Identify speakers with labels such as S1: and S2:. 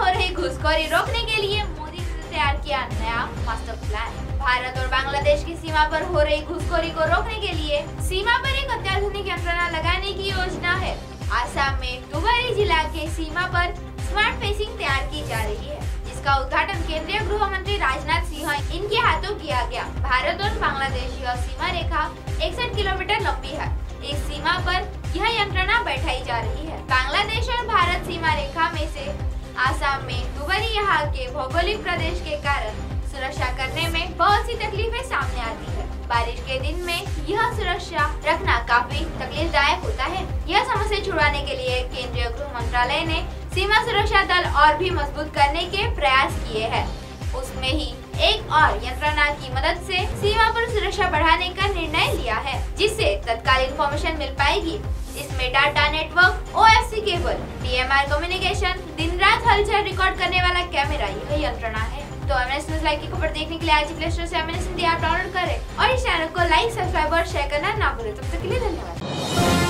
S1: रही घुसखोरी रोकने के लिए मोदी ने तैयार किया नया मास्टर प्लान। भारत और बांग्लादेश की सीमा पर हो रही घुसखोरी को रोकने के लिए सीमा पर एक अत्याधुनिक यंत्रणा लगाने की योजना है। आसाम में धुबरी जिला के सीमा पर स्मार्ट फेंसिंग तैयार की जा रही है, जिसका उद्घाटन केंद्रीय गृह मंत्री राजनाथ सिंह इनके हाथों किया गया। भारत और बांग्लादेश यह सीमा रेखा 61 किलोमीटर लंबी है। इस सीमा पर यह यंत्रणा बैठाई जा रही है। बांग्लादेश और भारत सीमा रेखा में से आसाम में धुबरी यहाँ के भौगोलिक प्रदेश के कारण सुरक्षा करने में बहुत सी तकलीफें सामने आती है। बारिश के दिन में यह सुरक्षा रखना काफी तकलीफदायक होता है। यह समस्या छुड़वाने के लिए केंद्रीय गृह मंत्रालय ने सीमा सुरक्षा दल और भी मजबूत करने के प्रयास किए हैं। उसमें ही एक और यंत्रणा की मदद से सीमा पर सुरक्षा बढ़ाने का निर्णय लिया है, जिससे तत्काल इंफॉर्मेशन मिल पाएगी। इसमें data network, OFC cable, DMR communication, दिन रात हलचल रिकॉर्ड करने वाला कैमरा यह यंत्रणा है। तो एमएनएस न्यूज़ लाइव की खबर देखने के लिए आज प्ले स्टोर से एमएनएस हिंदी ऐप डाउनलोड करें और इस चैनल को लाइक, सब्सक्राइब और शेयर करना ना भूलें। तब तक के लिए धन्यवाद।